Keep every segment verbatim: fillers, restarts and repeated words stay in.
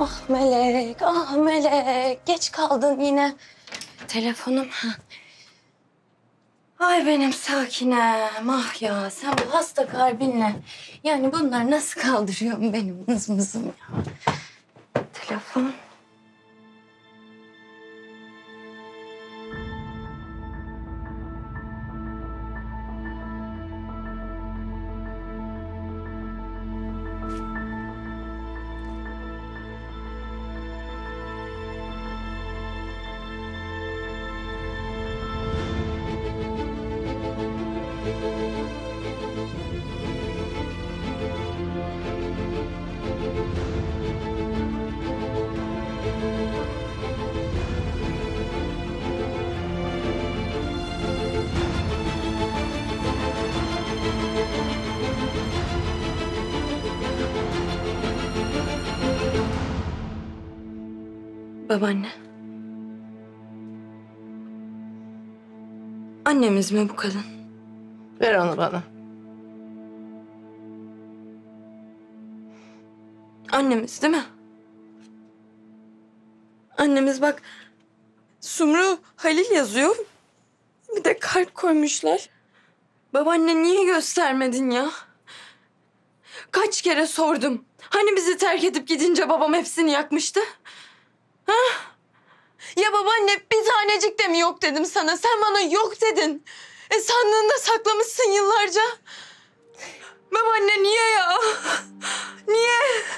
Ah Melek, ah Melek. Geç kaldın yine. Telefonum. Ha. Ay benim sakinem. Ah ya sen bu hasta kalbinle. Yani bunlar nasıl kaldırıyorsun benim mızmızım ya. Telefon. Babaanne. Annemiz mi bu kadın? Ver onu bana. Annemiz değil mi? Annemiz bak. Sumru Halil yazıyor. Bir de kalp koymuşlar. Babaanne niye göstermedin ya? Kaç kere sordum. Hani bizi terk edip gidince babam hepsini yakmıştı? Ha? Ya babaanne bir tanecik de mi yok dedim sana? Sen bana yok dedin. E sandığında saklamışsın yıllarca. Babaanne niye ya? Niye?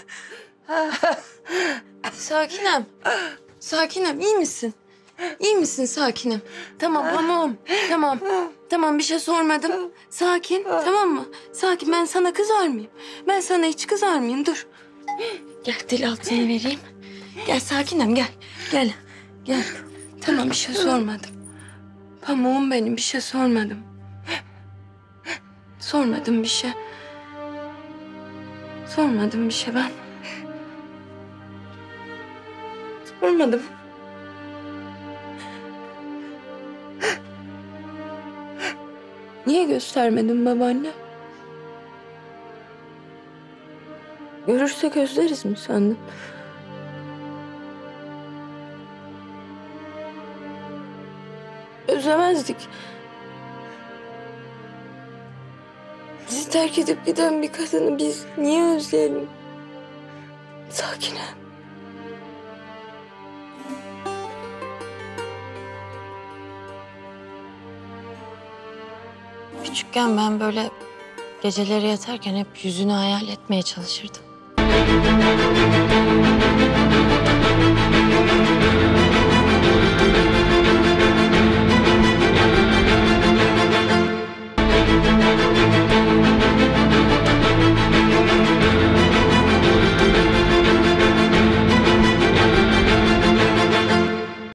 Sakinem. Sakinem iyi misin? İyi misin Sakinem? Tamam tamam. Tamam. Tamam bir şey sormadım. Sakin tamam mı? Sakin ben sana kızar mıyım? Ben sana hiç kızar mıyım? Dur. Gel dil altını vereyim. Gel Sakinem gel. Gel. Gel. Tamam bir şey sormadım. Pamuğum benim bir şey sormadım. Sormadım bir şey. Sormadım bir şey ben. Sormadım. Niye göstermedin babaanne? Görürsek özleriz mi sandın? Özlemezdik. Bizi terk edip giden bir kadını biz niye özleyelim? Sakine. Küçükken ben böyle geceleri yatarken hep yüzünü hayal etmeye çalışırdım.